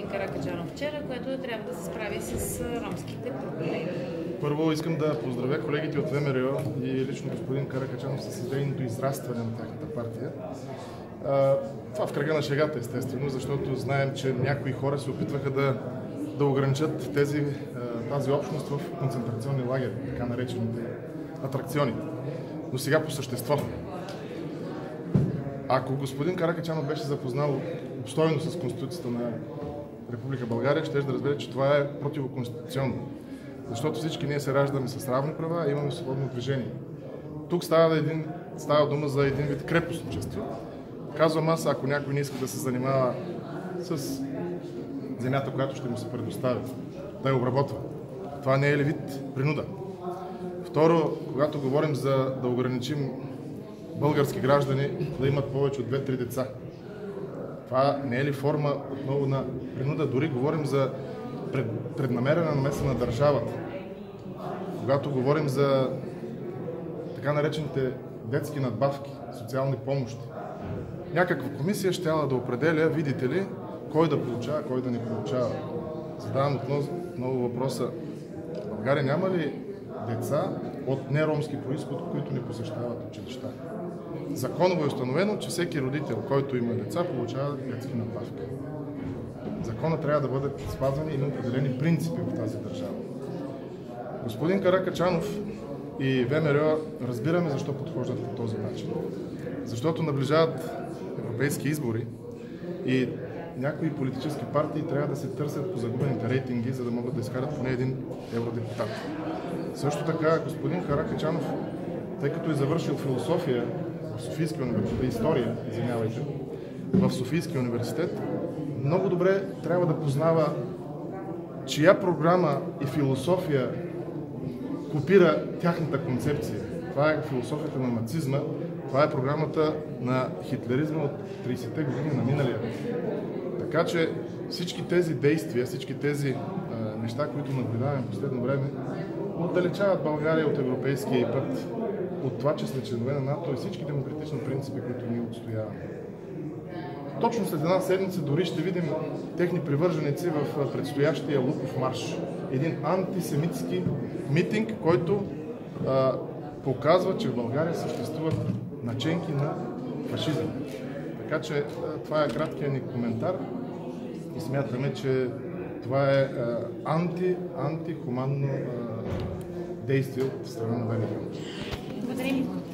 Каракачанов вчера, което трябва да се справи с ромските проблеми. Първо искам да поздравя колегите от ВМРО и лично господин Каракачанов с идейното израстване на тяхната партия. Това в кръга на шегата, естествено, защото знаем, че някои хора се опитваха да ограничат тази общност в концентрационни лагери, така наречените атракциони. Но сега по същество. Ако господин Каракачанов беше запознал обстойно с Конституцията на Република България, ще да разбере, че това е противоконституционно. Защото всички ние се раждаме с равни права и имаме свободно движение. Тук става дума за един вид крепостничество. Казвам аз, ако някой не иска да се занимава с земята, която ще му се предостави, да я обработва. Това не е ли вид принуда? Второ, когато говорим за да ограничим български граждани да имат повече от 2-3 деца, това не е ли форма отново на принуда? Дори говорим за преднамерена намеса на държавата. Когато говорим за така наречените детски надбавки, социални помощи, някаква комисия щяла да определя, видите ли, кой да получава, кой да не получава. Задавам отново въпроса: в България няма ли деца от неромски произход, които не посещават училища? Законово е установено, че всеки родител, който има деца, получава детски надбавки. Законът трябва да бъде спазван и има определени принципи в тази държава. Господин Каракачанов и ВМРО разбираме защо подхождат по този начин. Защото наближават европейски избори и някои политически партии трябва да се търсят по загубените рейтинги, за да могат да изкарат поне един евродепутат. Също така господин Каракачанов, тъй като е завършил философия в Софийския университет, история, извинявайте, в Софийския университет, много добре трябва да познава чия програма и философия копира тяхната концепция. Това е философията на нацизма, това е програмата на хитлеризма от 30-те години на миналия век. Така че всички тези действия, всички тези неща, които наблюдаваме в последно време, отдалечават България от европейския път, от това, че сме членове на НАТО и всички демократични принципи, които ние отстояваме. Точно след една седмица дори ще видим техни привърженици в предстоящия Луков марш. Един антисемитски митинг, който показва, че в България съществуват наченки на фашизъм. Така че това е краткият ни коментар и смятаме, че това е антихуманно действие от страна на ВМРО. Благодаря.